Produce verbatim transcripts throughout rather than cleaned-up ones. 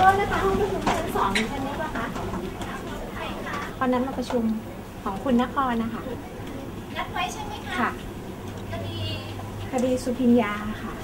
ษนะคะห้องประชุมชั้นสองมีชั้นนี้ป่ะคะตอนนั้นมาประชุมของคุณนครนะคะนัดไว้ใช่ไหมคะค่ะคดีคดีสุพิญญาค่ะ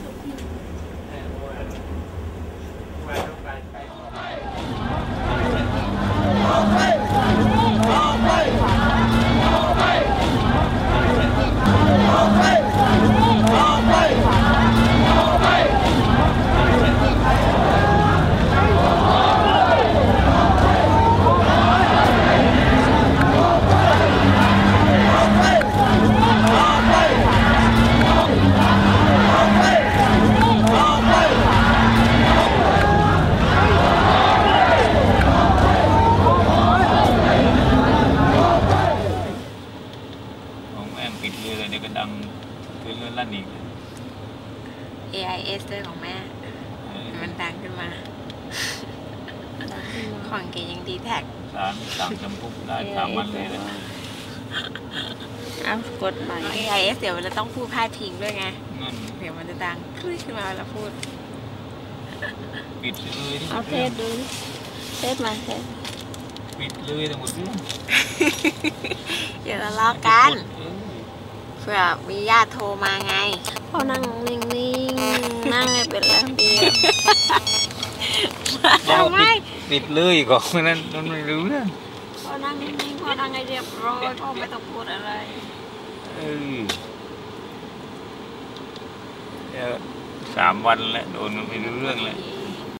ปิดเลยเดี๋ยวก็ดังขึ้นเรื่องลั่นอีกเอ ไอ เอส ด้วยของแม่มันดังขึ้นมาของเก๋ยังดีแท็กสามสามจำปุ๊บได้สามวันเลยนะอ้าวกดใหม่ เอ ไอ เอส เดี๋ยวเราต้องพูดพาดพิงด้วยไงเดี๋ยวมันจะดังขึ้นขึ้นมาเวลาพูดปิดเลยเอาเทสดูเทสมาเทสปิดเลยทั้งหมดเลยเดี๋ยวเราลอกกันเผื่อมีญาติโทรมาไงพอนั่งนิ่งๆนั่งให้เป็นระเบียบทำไมปิดเลยก่อนนั้นมันไม่รู้เรื่องพอนั่งนิ่งๆพอนั่งให้เรียบร้อยพอไม่ต้องพูดอะไรเออเดี๋ยวสามวันแล้วโดนไม่รู้เรื่องเลย